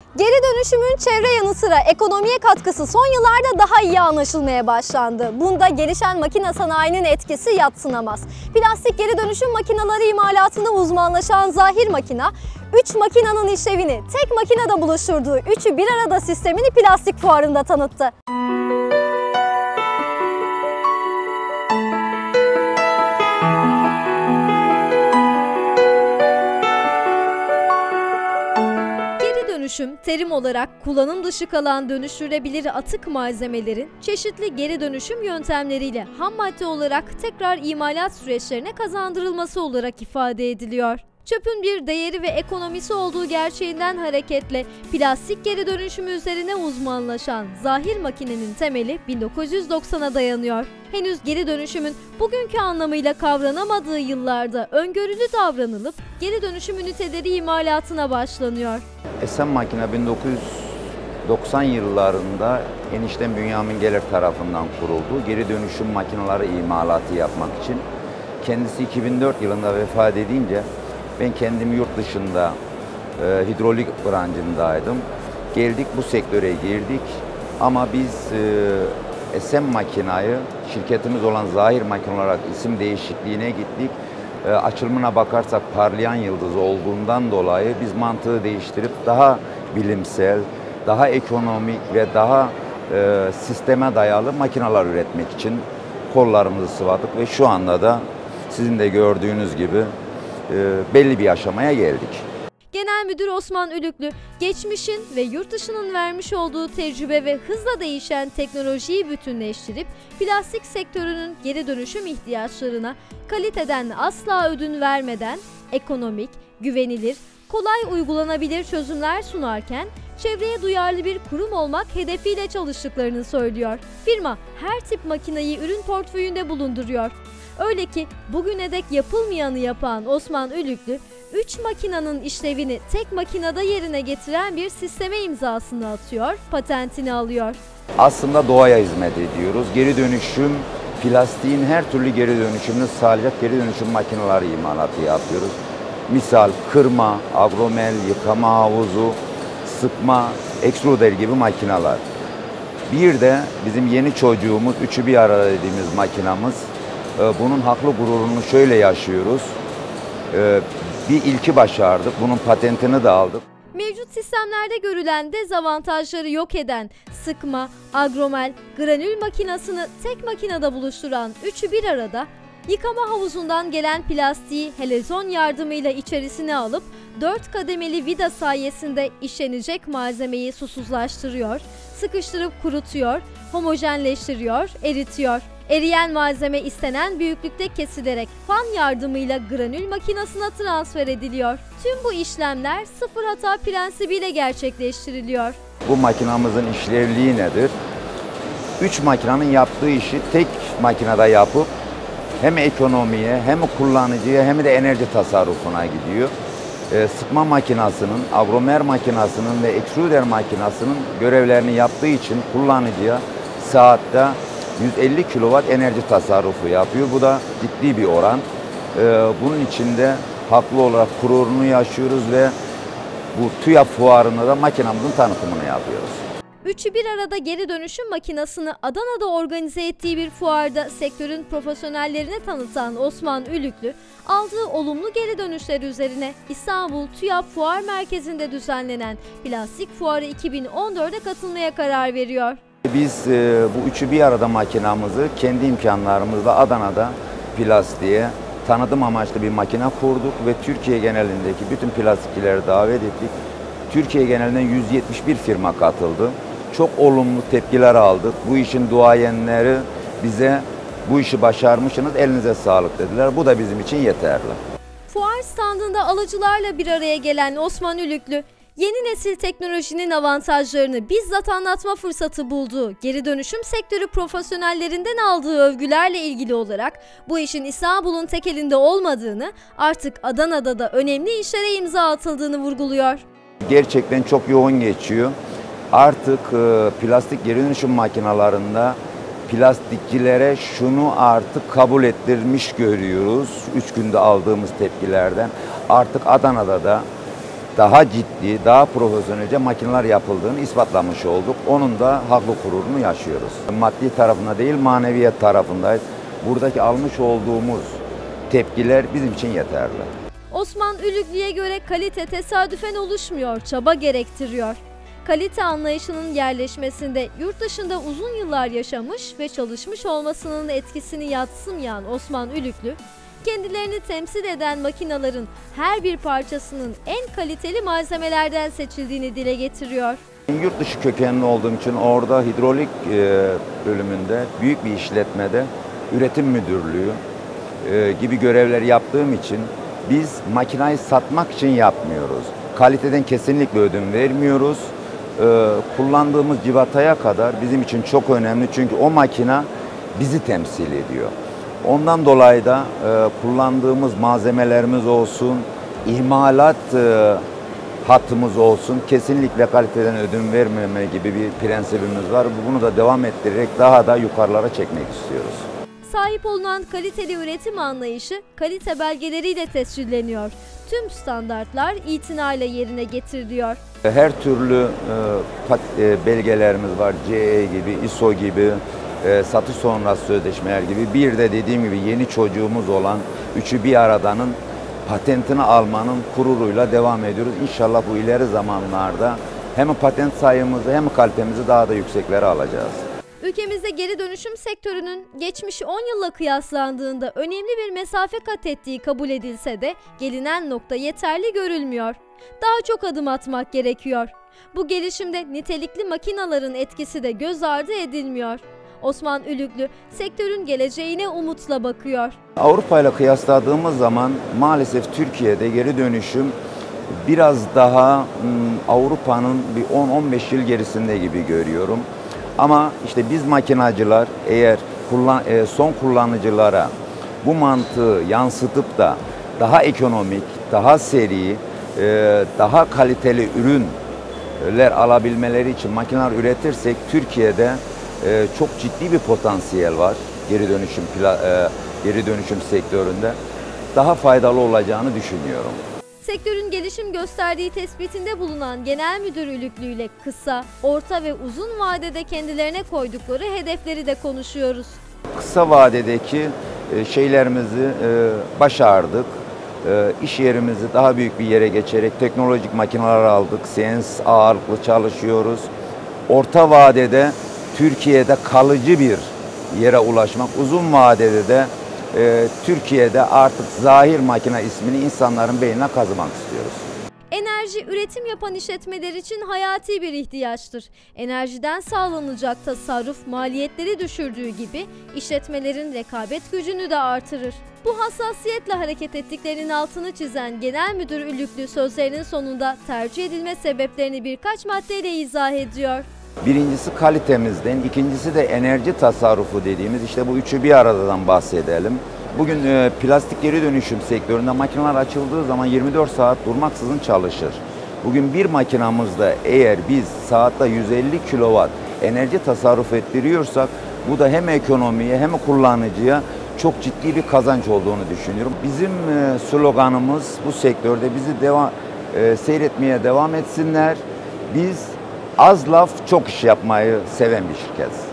Geri dönüşümün çevre yanı sıra ekonomiye katkısı son yıllarda daha iyi anlaşılmaya başlandı. Bunda gelişen makine sanayinin etkisi yadsınamaz. Plastik geri dönüşüm makineleri imalatında uzmanlaşan Zahir Makina, 3 makinanın işlevini tek makinede buluşturduğu üçü bir arada sistemini plastik fuarında tanıttı. Dönüşüm, terim olarak kullanım dışı kalan dönüştürülebilir atık malzemelerin çeşitli geri dönüşüm yöntemleriyle ham madde olarak tekrar imalat süreçlerine kazandırılması olarak ifade ediliyor. Çöpün bir değeri ve ekonomisi olduğu gerçeğinden hareketle plastik geri dönüşümü üzerine uzmanlaşan Zahir Makine'nin temeli 1990'a dayanıyor. Henüz geri dönüşümün bugünkü anlamıyla kavranamadığı yıllarda öngörülü davranılıp geri dönüşüm üniteleri imalatına başlanıyor. Esen Makine 1990 yıllarında eniştem Bünyamin Gelir tarafından kuruldu. Geri dönüşüm makineleri imalatı yapmak için. Kendisi 2004 yılında vefat edince ben kendim yurt dışında hidrolik branşındaydım. Geldik bu sektöre girdik ama biz Esen Makina'yı şirketimiz olan Zahir Makine olarak isim değişikliğine gittik. Açılımına bakarsak parlayan yıldız olduğundan dolayı biz mantığı değiştirip daha bilimsel, daha ekonomik ve daha sisteme dayalı makineler üretmek için kollarımızı sıvadık ve şu anda da sizin de gördüğünüz gibi belli bir aşamaya geldik. Genel Müdür Osman Ülüklü, geçmişin ve yurt dışının vermiş olduğu tecrübe ve hızla değişen teknolojiyi bütünleştirip plastik sektörünün geri dönüşüm ihtiyaçlarına kaliteden asla ödün vermeden ekonomik, güvenilir, kolay uygulanabilir çözümler sunarken çevreye duyarlı bir kurum olmak hedefiyle çalıştıklarını söylüyor. Firma her tip makineyi ürün portföyünde bulunduruyor. Öyle ki bugüne dek yapılmayanı yapan Osman Ülüklü, 3 makinanın işlevini tek makinede yerine getiren bir sisteme imzasını atıyor, patentini alıyor. Aslında doğaya hizmet ediyoruz. Geri dönüşüm, plastiğin her türlü geri dönüşümünü sağlayacak geri dönüşüm makineleri imalatı yapıyoruz. Misal kırma, agromel, yıkama havuzu, sıkma, extruder gibi makineler. Bir de bizim yeni çocuğumuz, üçü bir arada dediğimiz makinamız. Bunun haklı gururunu şöyle yaşıyoruz. Bir ilki başardık, bunun patentini de aldık. Mevcut sistemlerde görülen dezavantajları yok eden sıkma, agromel, granül makinasını tek makinede buluşturan üçü bir arada, yıkama havuzundan gelen plastiği helezon yardımıyla içerisine alıp 4 kademeli vida sayesinde işlenecek malzemeyi susuzlaştırıyor, sıkıştırıp kurutuyor, homojenleştiriyor, eritiyor. Eriyen malzeme istenen büyüklükte kesilerek fan yardımıyla granül makinasına transfer ediliyor. Tüm bu işlemler sıfır hata prensibiyle gerçekleştiriliyor. Bu makinamızın işlevliği nedir? 3 makinenin yaptığı işi tek makinede yapıp hem ekonomiye hem kullanıcıya hem de enerji tasarrufuna gidiyor. Sıkma makinasının, agromer makinasının ve extruder makinasının görevlerini yaptığı için kullanıcıya saatte 150 kW enerji tasarrufu yapıyor. Bu da ciddi bir oran. Bunun içinde haklı olarak gururunu yaşıyoruz ve bu TÜYAP fuarında da makinamızın tanıtımını yapıyoruz. Üçü bir arada geri dönüşüm makinasını Adana'da organize ettiği bir fuarda sektörün profesyonellerine tanıtan Osman Ülüklü, aldığı olumlu geri dönüşler üzerine İstanbul TÜYAP Fuar Merkezi'nde düzenlenen Plastik Fuarı 2014'e katılmaya karar veriyor. Biz bu üçü bir arada makinamızı kendi imkanlarımızla Adana'da plastiğe tanıtım amaçlı bir makine kurduk ve Türkiye genelindeki bütün plastikçileri davet ettik. Türkiye genelinden 171 firma katıldı. Çok olumlu tepkiler aldık. Bu işin duayenleri bize bu işi başarmışsınız, elinize sağlık dediler. Bu da bizim için yeterli. Fuar standında alıcılarla bir araya gelen Osman Ülüklü, yeni nesil teknolojinin avantajlarını bizzat anlatma fırsatı bulduğu, geri dönüşüm sektörü profesyonellerinden aldığı övgülerle ilgili olarak bu işin İstanbul'un tek elinde olmadığını, artık Adana'da da önemli işlere imza atıldığını vurguluyor. Gerçekten çok yoğun geçiyor. Artık plastik geri dönüşüm makinelerinde plastikçilere şunu artık kabul ettirmiş görüyoruz. 3 günde aldığımız tepkilerden. Artık Adana'da da daha ciddi, daha profesyonelce makineler yapıldığını ispatlamış olduk. Onun da haklı gururunu yaşıyoruz. Maddi tarafında değil, maneviyat tarafındayız. Buradaki almış olduğumuz tepkiler bizim için yeterli. Osman Ülüklü'ye göre kalite tesadüfen oluşmuyor, çaba gerektiriyor. Kalite anlayışının yerleşmesinde yurt dışında uzun yıllar yaşamış ve çalışmış olmasının etkisini yadsımayan Osman Ülüklü, kendilerini temsil eden makinelerin her bir parçasının en kaliteli malzemelerden seçildiğini dile getiriyor. Yurt dışı kökenli olduğum için orada hidrolik bölümünde, büyük bir işletmede üretim müdürlüğü gibi görevleri yaptığım için biz makinayı satmak için yapmıyoruz. Kaliteden kesinlikle ödün vermiyoruz. Kullandığımız civataya kadar bizim için çok önemli çünkü o makina bizi temsil ediyor. Ondan dolayı da kullandığımız malzemelerimiz olsun, imalat hattımız olsun, kesinlikle kaliteden ödün vermeme gibi bir prensibimiz var. Bunu da devam ettirerek daha da yukarılara çekmek istiyoruz. Sahip olunan kaliteli üretim anlayışı kalite belgeleriyle tescilleniyor. Tüm standartlar itinayla yerine getiriliyor. Her türlü belgelerimiz var. CE gibi, ISO gibi, satış sonrası sözleşmeler gibi. Bir de dediğim gibi yeni çocuğumuz olan üçü bir aradanın patentini almanın gururuyla devam ediyoruz. İnşallah bu ileri zamanlarda hem patent sayımızı hem kalitemizi daha da yükseklere alacağız. Ülkemizde geri dönüşüm sektörünün geçmiş 10 yılla kıyaslandığında önemli bir mesafe kat ettiği kabul edilse de gelinen nokta yeterli görülmüyor. Daha çok adım atmak gerekiyor. Bu gelişimde nitelikli makinaların etkisi de göz ardı edilmiyor. Osman Ülüklü sektörün geleceğine umutla bakıyor. Avrupa ile kıyasladığımız zaman maalesef Türkiye'de geri dönüşüm biraz daha Avrupa'nın bir 10-15 yıl gerisinde gibi görüyorum. Ama işte biz makinacılar eğer son kullanıcılara bu mantığı yansıtıp da daha ekonomik, daha seri, daha kaliteli ürünler alabilmeleri için makineler üretirsek Türkiye'de çok ciddi bir potansiyel var geri dönüşüm sektöründe. Daha faydalı olacağını düşünüyorum. Sektörün gelişim gösterdiği tespitinde bulunan Genel Müdür Ülüklü ile kısa, orta ve uzun vadede kendilerine koydukları hedefleri de konuşuyoruz. Kısa vadedeki şeylerimizi başardık. İş yerimizi daha büyük bir yere geçerek teknolojik makineler aldık. CNC ağırlıklı çalışıyoruz. Orta vadede Türkiye'de kalıcı bir yere ulaşmak, uzun vadede de Türkiye'de artık Zahir Makine ismini insanların beynine kazımak istiyoruz. Enerji üretim yapan işletmeler için hayati bir ihtiyaçtır. Enerjiden sağlanacak tasarruf maliyetleri düşürdüğü gibi işletmelerin rekabet gücünü de artırır. Bu hassasiyetle hareket ettiklerinin altını çizen Genel Müdür Ülüklü sözlerinin sonunda tercih edilme sebeplerini birkaç maddeyle izah ediyor. Birincisi kalitemizden, ikincisi de enerji tasarrufu dediğimiz işte bu üçü bir aradan bahsedelim. Bugün plastik geri dönüşüm sektöründe makineler açıldığı zaman 24 saat durmaksızın çalışır. Bugün bir makinamızda eğer biz saatte 150 kW enerji tasarruf ettiriyorsak bu da hem ekonomiye hem kullanıcıya çok ciddi bir kazanç olduğunu düşünüyorum. Bizim sloganımız bu sektörde bizi seyretmeye devam etsinler. Biz az laf çok iş yapmayı seven bir şirketiz.